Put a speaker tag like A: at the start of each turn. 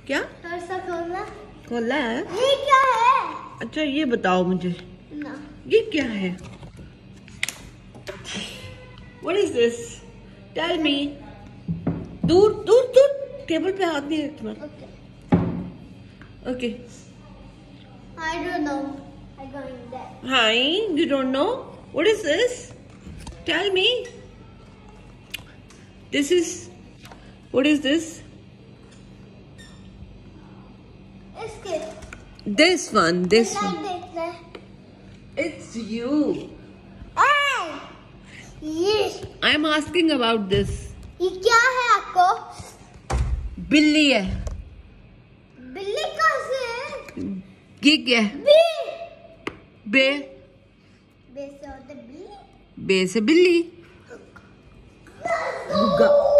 A: क्या खोला है?
B: ये क्या है?
A: अच्छा ये बताओ मुझे
B: ना।
A: ये क्या है? What is this? Tell me. दूर दूर दूर टेबल पे हाथ नहीं रखना। Okay.
B: I don't know. I going there.
A: Hi, you don't know? What is this? Tell me. This is. What is this? This one. This one. It's you.
B: Yes.
A: I'm asking about this.
B: ये क्या है आपको?
A: बिल्ली है।
B: बिल्ली कहाँ से है?
A: ये क्या है? बे
B: बे से होते बिल्ली।
A: बे से बिल्ली।